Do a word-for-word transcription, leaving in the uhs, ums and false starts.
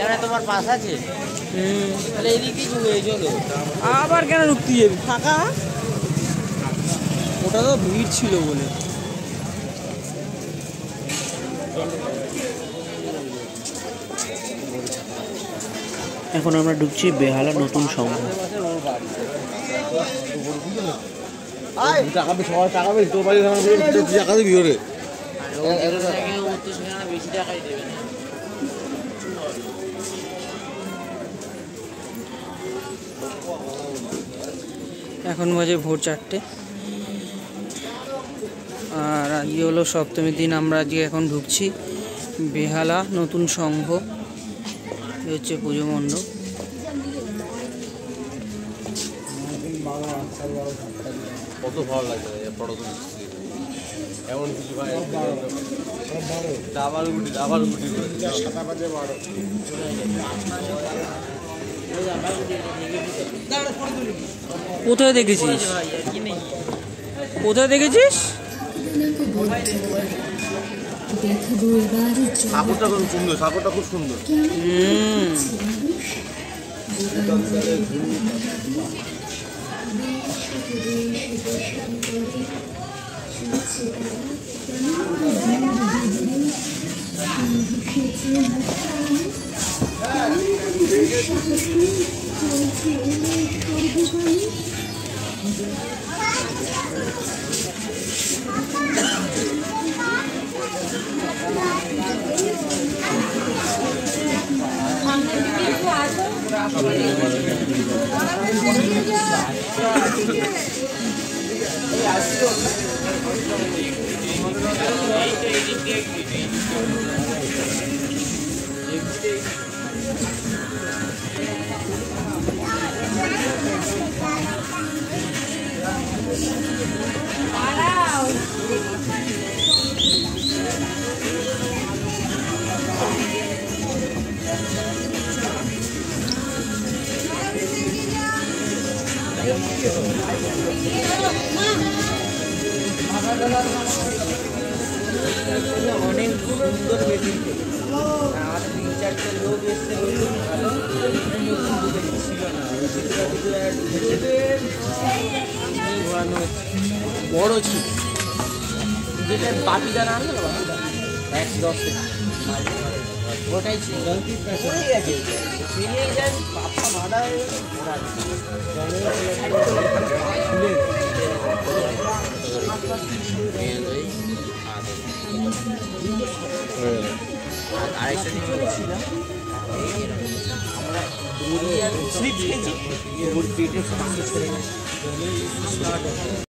এখানে তোমার পাস আছে? হুম, তাহলে এদিকেই ঢুকে চলো। আবার কেন ঢুকতে যাবি? ফাঁকা, ওটা তো ভিড় ছিল বলে। এখন আমরা ঢুকছি বেহালা নতুন সংঘ। টাকা বেশি, টাকা বেশি, তোর বাড়ি টাকা দিবি ওরে। বেশি টাকাই দেবে না। এখন বাজে ভোর চারটে, আর আজকে হলো সপ্তমীর দিন। আমরা আজকে এখন ঢুকছি বেহালা নতুন সংঘ, এই হচ্ছে পুজো মণ্ডপ। কত ভালো লাগে এমন কিছু ভাই, আবার উঠি আবার উঠি সাদা বাজে বারো। কোথায় দেখেছিস? কোথায় দেখেছিস? সাগরটা খুব সুন্দর, সাগরটা খুব সুন্দর। হুম, অনেক সুন্দর বেদিন, আর তিন চারটে লোক এসছে, ভালো বড় ছিল, যেটা বাপিটা না আনলো একশো দশ ওটাই ছিল। বাপা ভাড়া আরেকটা ছিল আমরা